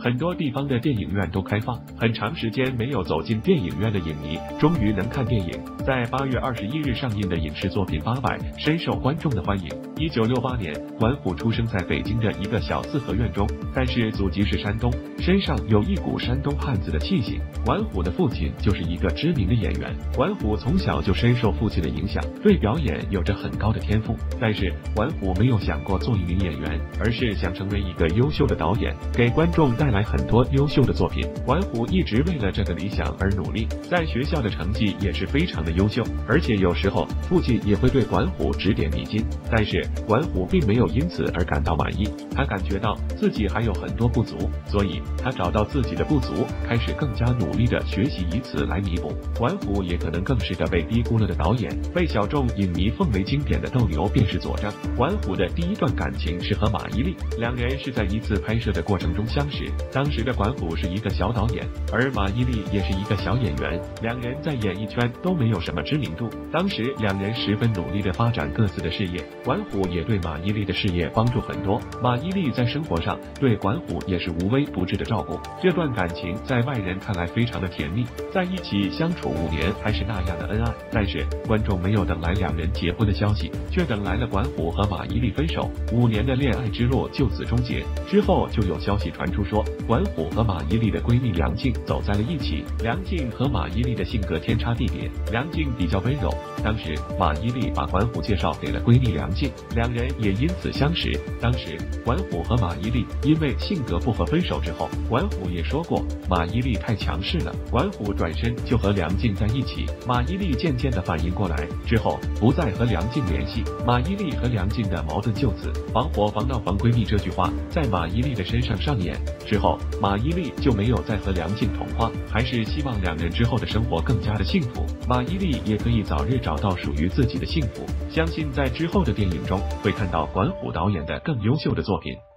很多地方的电影院都开放，很长时间没有走进电影院的影迷终于能看电影。在8月21日上映的影视作品《八佰》深受观众的欢迎。1968年，管虎出生在北京的一个小四合院中，但是祖籍是山东，身上有一股山东汉子的气息。管虎的父亲就是一个知名的演员，管虎从小就深受父亲的影响，对表演有着很高的天赋。但是管虎没有想过做一名演员，而是想成为一个优秀的导演，给观众带来很多优秀的作品。管虎一直为了这个理想而努力，在学校的成绩也是非常的优秀，而且有时候父亲也会对管虎指点迷津。但是管虎并没有因此而感到满意，他感觉到自己还有很多不足，所以他找到自己的不足，开始更加努力的学习，以此来弥补。管虎也可能更是个被低估了的导演，被小众影迷奉为经典的斗牛便是佐证。管虎的第一段感情是和马伊琍，两人是在一次拍摄的过程中相识。当时的管虎是一个小导演，而马伊琍也是一个小演员，两人在演艺圈都没有什么知名度。当时两人十分努力的发展各自的事业，管虎也对马伊琍的事业帮助很多，马伊琍在生活上对管虎也是无微不至的照顾。这段感情在外人看来非常的甜蜜，在一起相处5年还是那样的恩爱。但是观众没有等来两人结婚的消息，却等来了管虎和马伊琍分手，5年的恋爱之路就此终结。之后就有消息传出说，管虎和马伊琍的闺蜜梁静走在了一起。梁静和马伊琍的性格天差地别，梁静比较温柔，当时马伊琍把管虎介绍给了闺蜜梁静，两人也因此相识。当时管虎和马伊琍因为性格不合分手之后，管虎也说过马伊琍太强势了，管虎转身就和梁静在一起。马伊琍渐渐的反应过来之后，不再和梁静联系，马伊琍和梁静的矛盾就此防火防盗防闺蜜这句话在马伊琍的身上上演。之后马伊琍就没有再和梁静同框，还是希望两人之后的生活更加的幸福，马伊琍也可以早日找到属于自己的幸福。相信在之后的电影中会看到管虎导演的更优秀的作品。